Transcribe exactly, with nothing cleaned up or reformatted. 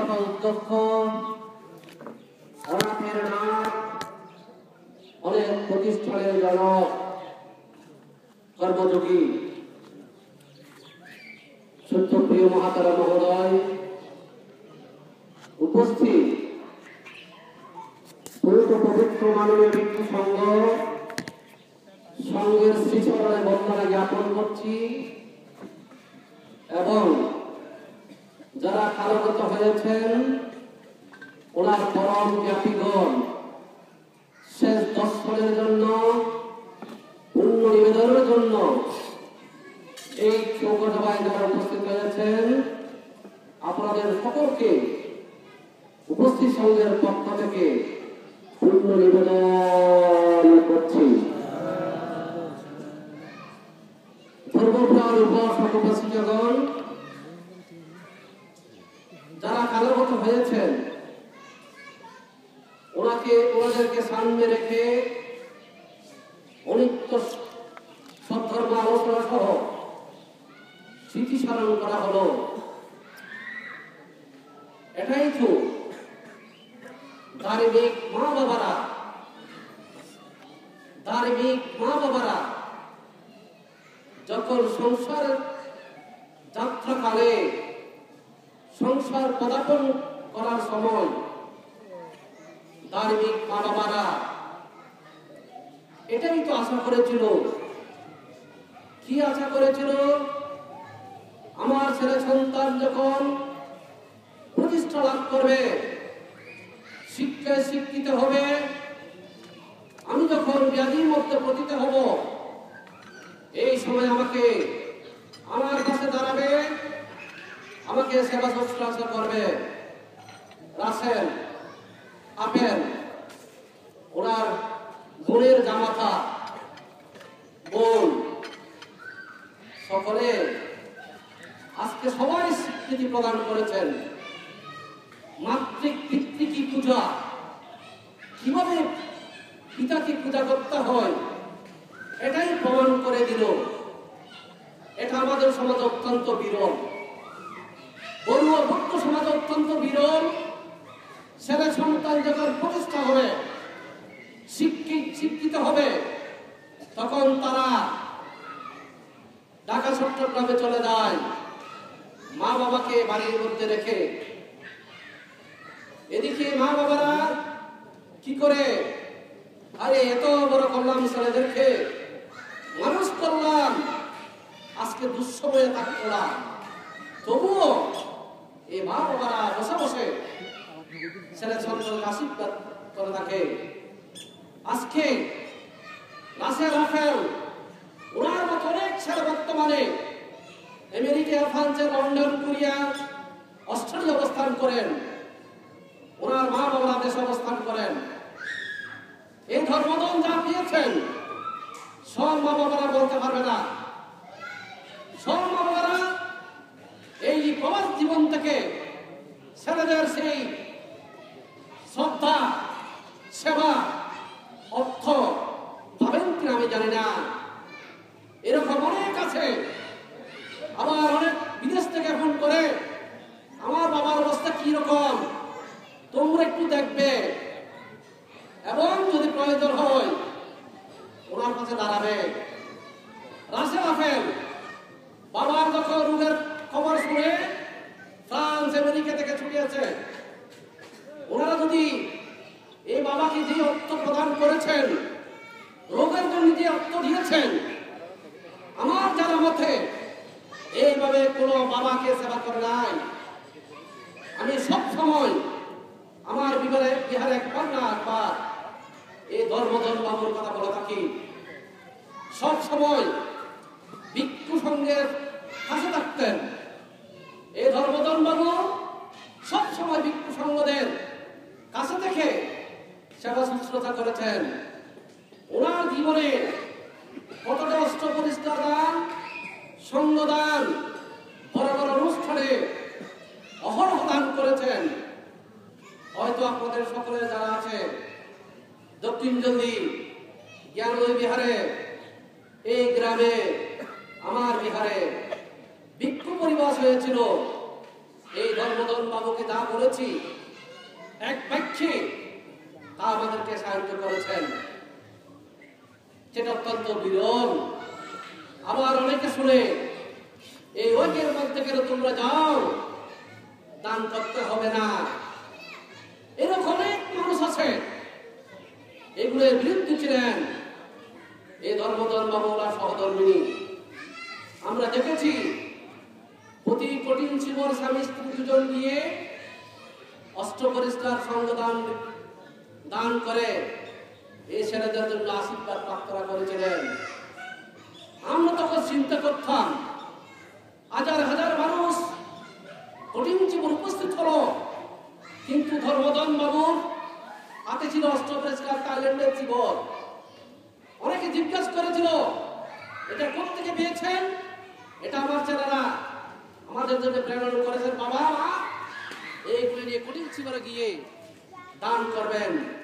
সহ উদ্যক্ষ অনাথের নাম অনেক প্রতিষ্ঠানের জনক কর্মযোগী সত্যপ্রিয় মহাতারা মহোদয় উপস্থিত পবিত্র পবিত্র মাননীয় ভিক্ষু সংঘ সংঘের শ্রীচরণে বন্দনা জ্ঞাপন করছি এবং যারা কালগত হয়েছেন ওনার পরম জ্ঞাতিগণ শেষ দর্শনের জন্য পুণ্য নিবেদনের জন্য এই শোকসভায় যারা উপস্থিত হয়েছেন আপনাদের সকলকে উপস্থিত সংঘের পক্ষ থেকে পুণ্য নিবেদন করছি। ধর্মপ্রাণ উপাসক উপাসিকাগণ যারা কালগত হয়েছেন ওনাকে ওনাদেরকে সামনে রেখে অনিত্য সদ্ধর্ম আলোচনা সহ স্মৃতিস্মরণ করা হলো। এটাই তো ধার্মিক মা বাবারা ধার্মিক মা বাবারা যখন সংসার যাত্রাকালে সংসার পদার্পণ করার সময় ধার্মিক মা বাবারা এটাই তো আশা করেছিল। কি আশা করেছিল? আমার ছেলে সন্তান যখন প্রতিষ্ঠা লাভ করবে, শিক্ষায় শিক্ষিত হবে, আমি যখন ব্যাধির মধ্যে পতিত হব, এই সময় আমাকে আমার কাছে দাঁড়াবে, আমাকে সেবা শুশ্রূষা করবে। রাসেল আপেল ওনার বোনের জামাতা বোন সকলে আজকে সবাই স্বীকৃতি প্রদান করেছেন। মাতৃক পিতৃকি পূজা কিভাবে পিতাকে পূজা করতে হয় এটাই প্রমাণ করে দিল। এটা আমাদের সমাজে অত্যন্ত বিরল, বড়ুয়া ভক্ত সমাজে অত্যন্ত বিরল। ছেলে সন্তান যখন প্রতিষ্ঠা হবে, শিক্ষিত শিক্ষিত হবে, তখন তারা ঢাকা চট্টগ্রামে চলে যায় মা বাবাকে বাড়ির মধ্যে রেখে। এদিকে মা বাবারা কি করে, আরে এত বড় করলাম ছেলেদেরকে, মানুষ করলাম, আজকে দুঃসময়ে থাকলাম, তবুও এই মা বাবারা বসে বসে ছেলে সন্তানকে আশীর্বাদ করে থাকে। আজকে রাসেল রাফেল ওনার মতো অনেক ছেলে বর্তমানে আমেরিকা, ফ্রান্সে, লন্ডন, কোরিয়া, অস্ট্রেলিয়া অবস্থান করেন। ওনার মা বাবা দেশে অবস্থান করেন। এই ধর্মদান যা পেয়েছেন সব মা বাবারা বলতে পারবে না। সব মা বাবারা এই প্রবাস জীবন থেকে ছেলেদের সেই শ্রদ্ধা, সেবা, অর্থ পাবেন কিনা আমি জানি না। এরকম অনেক আছে। আবার অনেক বিদেশ থেকে ফোন করে, আমার বাবার অবস্থা কি রকম তোমরা একটু দেখবে, এবং যদি প্রয়োজন হয় ওনার কাছে দাঁড়াবে। রাসেল আফেল বাবার যখন রোগের খবর শুনে ফ্রান্স, আমেরিকা থেকে ছুটিয়েছে, ওনারা যদি এই বাবাকে যে অর্থ প্রদান করেছেন, রোগের জন্য যে অর্থ দিয়েছেন, আমার জানা মতে এইভাবে কোনো বাবাকে সেবা করে নাই। আমি সব সময় আমার বিবাহে বিহারে একবার না একবার এই ধর্মধন বাবুর কথা বলে থাকি। সব সময় ভিক্ষু সংঘের কাছে থাকতেন। এই ধর্মধন বাবু সব সময় ভিক্ষু সংঘদের কাছে থেকে সেবা শুশ্রূষা করেছেন। ওনার জীবনে কতটা অস্ত্র প্রতিষ্ঠা দান, সঙ্গদান, বড় বড় অনুষ্ঠানে অহরহ দান করেছেন। হয়তো আপনাদের সকলে যারা আছে দক্ষিণ জলদি জ্ঞানোদয় বিহারে, এই গ্রামে আমার বিহারে ভিক্ষু পরিবাস হয়েছিল। এই ধর্মধন বাবুকে যা বলেছি এক বাক্যে তা আমাদেরকে সাহায্য করেছেন, সেটা অত্যন্ত বিরল। আবার অনেকে শুনে এই ঐক্যের মধ্যে গেলে তোমরা যাও, দান করতে হবে না, এরকম অনেক মানুষ আছে। এগুলোর বিরুদ্ধে ছিলেন এই ধর্মধন বাবুরা সহধর্মিনী। আমরা দেখেছি অতি কঠিন জীবন স্বামী স্ত্রী দুজন নিয়ে অষ্টপরিষ্কার সঙ্গদান দান করে এই ছেলেদের জন্য আশীর্বাদ প্রার্থনা করেছিলেন। আমরা তখন চিন্তা করতাম হাজার হাজার মানুষ কঠিন জীবন উপস্থিত হলো, কিন্তু ধর্মধন বাবুর হাতে ছিল অষ্টপরিষ্কার থাইল্যান্ডের জীবন। অনেকে জিজ্ঞাসা করেছিল এটা কোথেকে পেয়েছেন? এটা আমার ছেলেরা আমাদের জন্য প্রেরণ করেছেন। বাবা এইগুলি নিয়ে কঠিন জীবনে গিয়ে দান করবেন।